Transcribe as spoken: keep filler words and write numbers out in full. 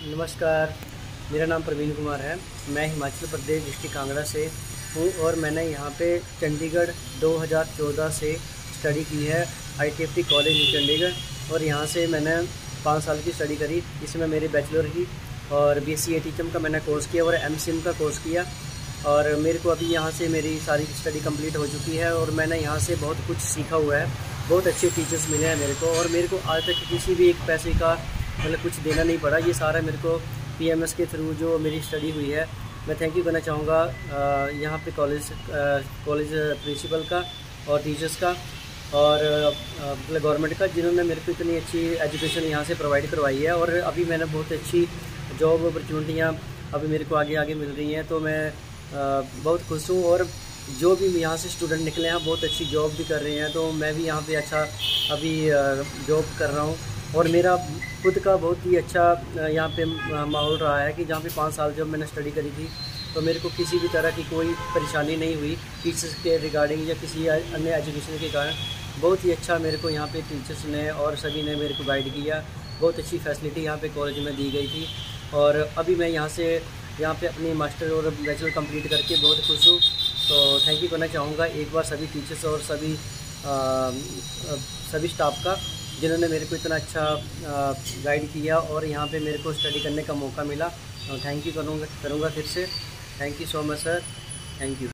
नमस्कार, मेरा नाम प्रवीण कुमार है। मैं हिमाचल प्रदेश डिस्ट्रिक्ट कांगड़ा से हूँ और मैंने यहाँ पे चंडीगढ़ दो हज़ार चौदह से स्टडी की है I T F T college in Chandigarh. और यहाँ से मैंने पाँच साल की स्टडी करी। इसमें मेरी बैचलर की और B S C A T H M का मैंने कोर्स किया और एम सी एम का कोर्स किया। और मेरे को अभी यहाँ से मेरी सारी स्टडी कंप्लीट हो चुकी है और मैंने यहाँ से बहुत कुछ सीखा हुआ है। बहुत अच्छे टीचर्स मिले हैं मेरे को और मेरे को आज तक किसी भी एक पैसे का मतलब कुछ देना नहीं पड़ा। ये सारा मेरे को पी एम एस के थ्रू जो मेरी स्टडी हुई है। मैं थैंक यू करना चाहूँगा यहाँ पे कॉलेज कॉलेज प्रिंसिपल का और टीचर्स का और मतलब गवर्नमेंट का, जिन्होंने मेरे को इतनी अच्छी एजुकेशन यहाँ से प्रोवाइड करवाई है। और अभी मैंने बहुत अच्छी जॉब अपॉर्चुनिटियाँ अभी मेरे को आगे आगे मिल रही हैं, तो मैं बहुत खुश हूँ। और जो भी यहाँ से स्टूडेंट निकले हैं बहुत अच्छी जॉब भी कर रहे हैं, तो मैं भी यहाँ पे अच्छा अभी जॉब कर रहा हूँ। और मेरा खुद का बहुत ही अच्छा यहाँ पे माहौल रहा है कि जहाँ पे पाँच साल जब मैंने स्टडी करी थी तो मेरे को किसी भी तरह की कोई परेशानी नहीं हुई टीचर्स के रिगार्डिंग या किसी अन्य एजुकेशन के कारण। बहुत ही अच्छा मेरे को यहाँ पे टीचर्स ने और सभी ने मेरे को गाइड किया। बहुत अच्छी फैसिलिटी यहाँ पे कॉलेज में दी गई थी। और अभी मैं यहाँ से यहाँ पे अपनी मास्टर और बैचलर कंप्लीट करके बहुत खुश हूँ। तो थैंक यू करना चाहूँगा एक बार सभी टीचर्स और सभी आ, सभी स्टाफ का, जिन्होंने मेरे को इतना अच्छा गाइड किया और यहाँ पे मेरे को स्टडी करने का मौका मिला। थैंक यू करूँगा करूँगा फिर से। Thank you so much sir, thank you.